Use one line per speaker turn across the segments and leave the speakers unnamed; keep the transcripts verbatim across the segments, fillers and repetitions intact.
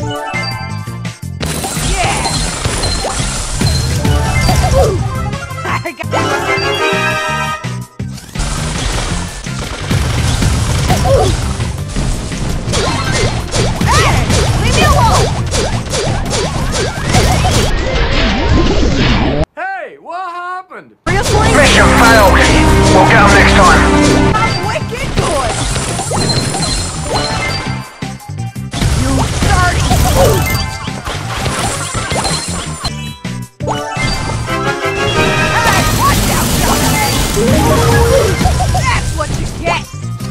Mission failed. We'll get them next time.
I'm wicked good. You dirty fool. Hey, watch out, Johnny. That's what you get.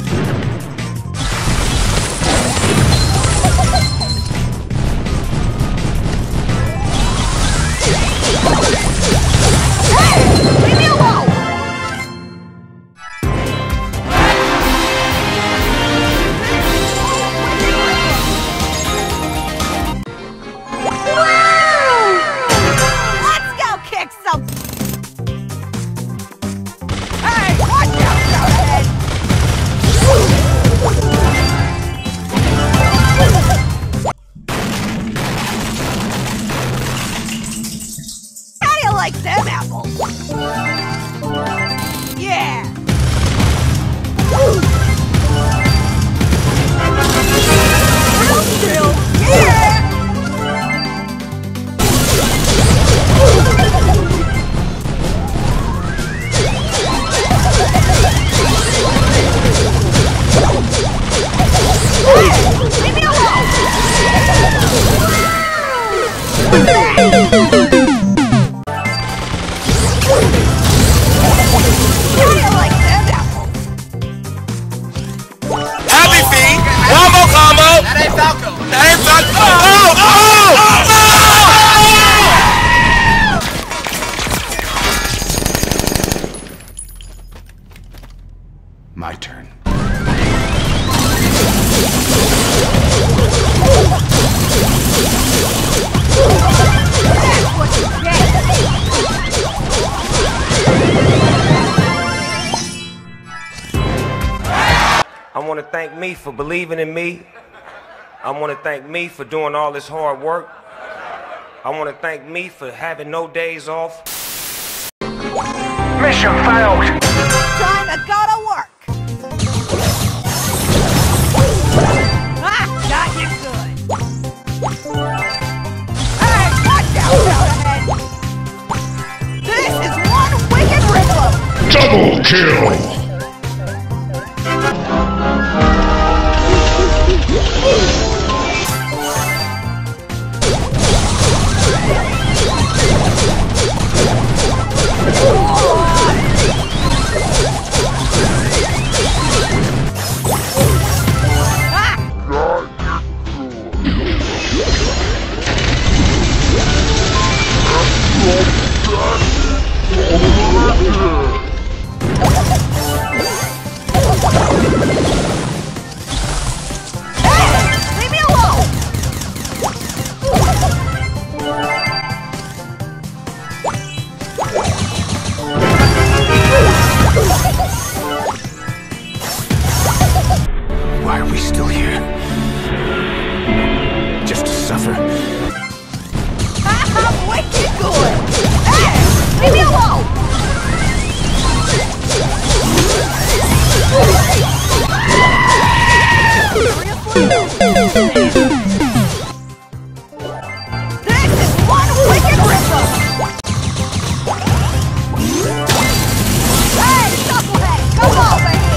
Like them apples. Yeah. Real chill. Yeah. Hey, leave me alone.
My turn.
I want to thank me for believing in me. I want to thank me for doing all this hard work. I want to thank me for having no days off.
Mission failed.
Time to go to work. Ah, got you good. Hey, watch out, ahead. This is one wicked rip-up.
Double kill. Why are we still here? Just to suffer?
I'm wicked good! Hey! Leave me alone! This is one wicked rip-up! Hey, knucklehead! Come on, baby!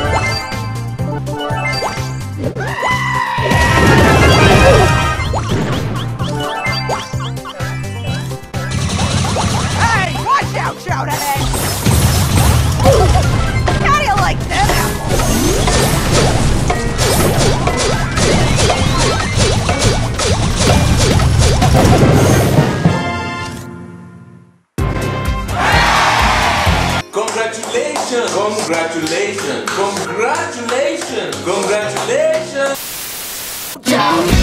Hey, watch out, shout ahead! How do you like them apples?
Congratulations! Congratulations! Congratulations! Congratulations!
Ciao.